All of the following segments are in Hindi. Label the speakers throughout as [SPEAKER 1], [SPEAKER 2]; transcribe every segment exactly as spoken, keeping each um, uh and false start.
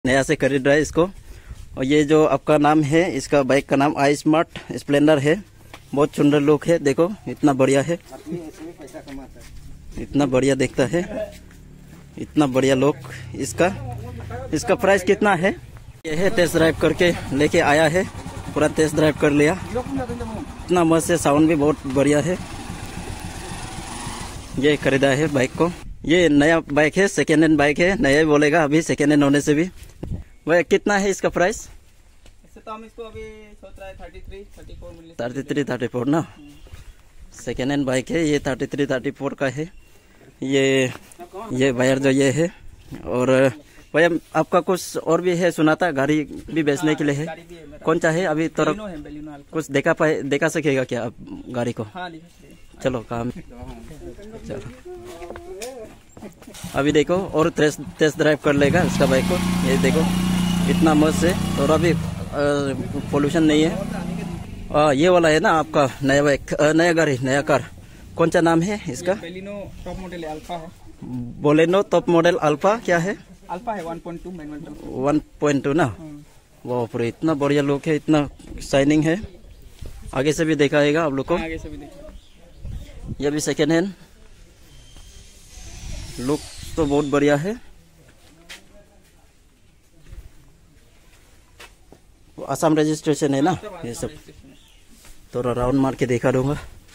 [SPEAKER 1] नया से खरीद रहा है इसको। और ये जो आपका नाम है, इसका बाइक का नाम आई स्मार्ट स्प्लेंडर है। बहुत सुंदर लुक है, देखो इतना बढ़िया है, इतना बढ़िया दिखता है, इतना बढ़िया लुक इसका। इसका प्राइस कितना है? ये है टेस्ट ड्राइव करके लेके आया है, पूरा टेस्ट ड्राइव कर लिया, इतना मस्त है, साउंड भी बहुत बढ़िया है। ये खरीदा है बाइक को। ये नया बाइक है, सेकेंड हैंड बाइक है, नया ही बोलेगा अभी सेकेंड हैंड होने से भी। वह कितना है इसका प्राइस?
[SPEAKER 2] इससे तो हम इसको अभी सोच रहे हैं थर्टी थ्री थर्टी फोर मिले।
[SPEAKER 1] थर्टी थ्री थर्टी फोर ना, सेकेंड हैंड बाइक है ये, थर्टी थ्री थर्टी फोर का है ये। ये वायर जो ये है। और भैया आपका कुछ और भी है सुना था, गाड़ी भी बेचने के लिए है, कौन सा है अभी तो कुछ देखा पाए देखा सकेगा क्या आप गाड़ी को?
[SPEAKER 2] हाँ,
[SPEAKER 1] चलो काम चलो अभी देखो और टेस्ट टेस्ट ड्राइव कर लेगा इसका बाइक को। ये देखो इतना मस्त है, थोड़ा भी पोल्यूशन नहीं है। आ, ये वाला है ना आपका नया बाइक, नया गाड़ी, नया कार, कौन सा नाम है इसका?
[SPEAKER 2] बेलिनो टॉप मॉडल अल्फा है।
[SPEAKER 1] बोलेनो टॉप मॉडल अल्फा क्या है?
[SPEAKER 2] अल्फा है one point two manual.
[SPEAKER 1] One point two ना, वो पूरे इतना बढ़िया लुक है, इतना शाइनिंग है। आगे से भी दिखाएगा आप लोग को,
[SPEAKER 2] आगे से भी देखिए।
[SPEAKER 1] ये भी सेकेंड हैंड लुक तो बहुत बढ़िया है। आसाम रजिस्ट्रेशन है ना ये सब, थोड़ा राउंड मार के देखा दूंगा।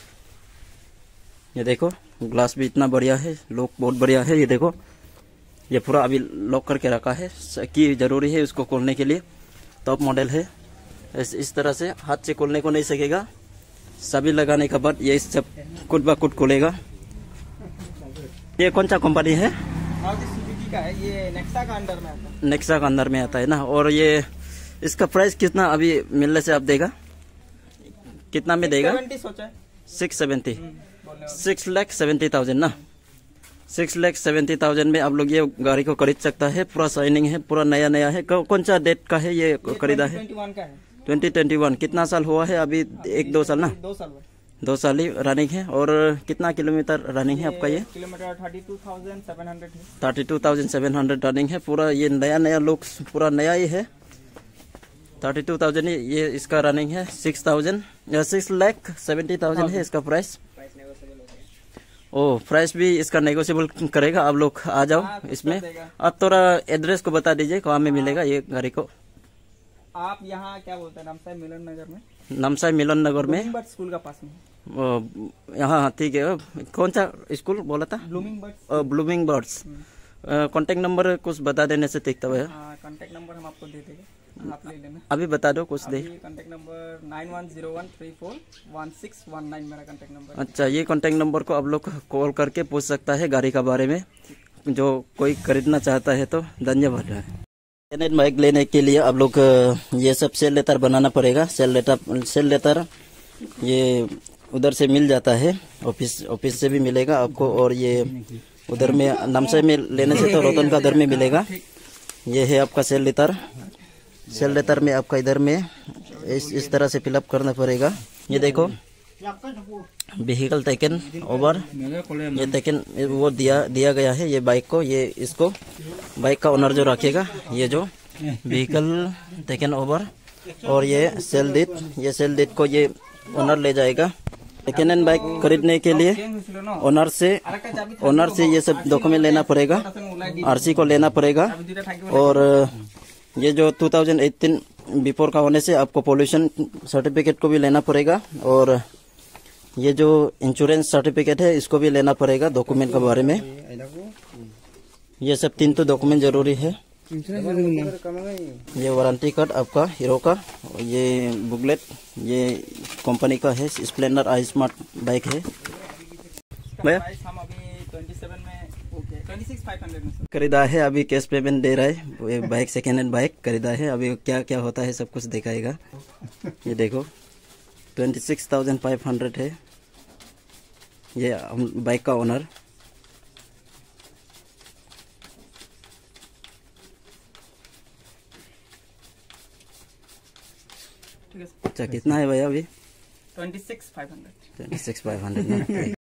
[SPEAKER 1] ये देखो ग्लास भी इतना बढ़िया है, लुक बहुत बढ़िया है। ये देखो ये पूरा अभी लॉक करके रखा है कि जरूरी है उसको खोलने के लिए, टॉप मॉडल है। इस, इस तरह से हाथ से खोलने को नहीं सकेगा, सभी लगाने के बाद ये सब कुट ब कुट खोलेगा। ये कौन सा कंपनी है?
[SPEAKER 2] सुजुकी का है, ये नेक्सा का अंदर में आता है।
[SPEAKER 1] नेक्सा का अंदर में आता है ना। और ये इसका प्राइस कितना अभी मिलने से आप देगा, कितना में देगा? Six seventy six lakh seventy thousand ना, सिक्स लाख सेवेंटी थाउजेंड में आप लोग ये गाड़ी को खरीद सकता है। पूरा शाइनिंग है, पूरा नया नया है। कौन सा डेट का है ये खरीदा है? Twenty twenty one. कितना साल हुआ है अभी? एक दो साल ना,
[SPEAKER 2] दो साल
[SPEAKER 1] दो साल ही रनिंग है। और कितना किलोमीटर रनिंग है आपका? ये
[SPEAKER 2] kilometre thirty two thousand seven hundred है।
[SPEAKER 1] Thirty two thousand seven hundred running है। पूरा ये नया नया लुक, पूरा नया ही है। थर्टी टू थाउजेंड ये इसका रनिंग है। Six thousand six lakh seventy thousand है इसका प्राइस। ओ प्राइस भी इसका नेगोशिएबल करेगा। आप लोग आ जाओ इसमें। आप थोड़ा एड्रेस को बता दीजिए कहाँ में मिलेगा ये गाड़ी को।
[SPEAKER 2] आप यहाँ क्या बोलते हैं, नामसाई मिलन नगर में।
[SPEAKER 1] नामसाई मिलन नगर में,
[SPEAKER 2] स्कूल का पास में।
[SPEAKER 1] यहाँ ठीक है। कौन सा स्कूल बोला था?
[SPEAKER 2] Blooming birds.
[SPEAKER 1] Blooming birds. Contact number कुछ बता देने से देखता है।
[SPEAKER 2] कॉन्टेक्ट नंबर हम आपको दे देंगे, आप ले लेना।
[SPEAKER 1] अभी बता दो कुछ दे।
[SPEAKER 2] Contact number nine one zero one three four one six one nine मेरा कॉन्टेक्ट नंबर।
[SPEAKER 1] अच्छा, ये कॉन्टेक्ट नंबर को आप लोग कॉल करके पूछ सकता है गाड़ी का बारे में, जो कोई खरीदना चाहता है तो। धन्यवाद। बाइक लेने के लिए आप लोग ये सब सेल लेटर बनाना पड़ेगा। सेल लेटर सेल लेटर ये उधर से मिल जाता है, ऑफिस ऑफिस से भी मिलेगा आपको। और ये उधर में नामसाई में लेने से तो रोहतन का दर में मिलेगा। ये है आपका सेल लेटर। सेल लेटर में आपका इधर में इस इस तरह से फिलअप करना पड़ेगा। ये देखो व्हीकल टेकन ओवर, ये टेकन वो दिया दिया गया है ये बाइक को। ये इसको बाइक का ओनर जो रखेगा, ये जो व्हीकल टेकन ओवर। और ये सेल डेट, ये सेल डेट को ये ओनर ले जाएगा। सेकेंड हैंड बाइक खरीदने के लिए ओनर से ओनर से ये सब डॉक्यूमेंट लेना पड़ेगा, आरसी को लेना पड़ेगा। और ये जो टू थाउजेंड एटीन बिफोर का होने से आपको पोल्यूशन सर्टिफिकेट को भी लेना पड़ेगा। और ये जो इंश्योरेंस सर्टिफिकेट है इसको भी लेना पड़ेगा डॉक्यूमेंट के बारे में। ये सब तीन तो डॉक्यूमेंट जरूरी है। ये वारंटी कार्ड आपका हीरो का, ये बुकलेट ये कंपनी का है, स्प्लेंडर आई स्मार्ट बाइक है। भैया
[SPEAKER 2] हम अभी ट्वेंटी सेवन में ट्वेंटी सिक्स फाइव हंड्रेड में
[SPEAKER 1] खरीदा है, अभी कैश पेमेंट दे रहा है। ये बाइक सेकेंड हैंड बाइक खरीदा है, अभी क्या क्या होता है सब कुछ दिखाएगा। ये देखो twenty six thousand five hundred है ये बाइक का ओनर। अच्छा कितना है भैया अभी?
[SPEAKER 2] Twenty six five hundred
[SPEAKER 1] twenty six five hundred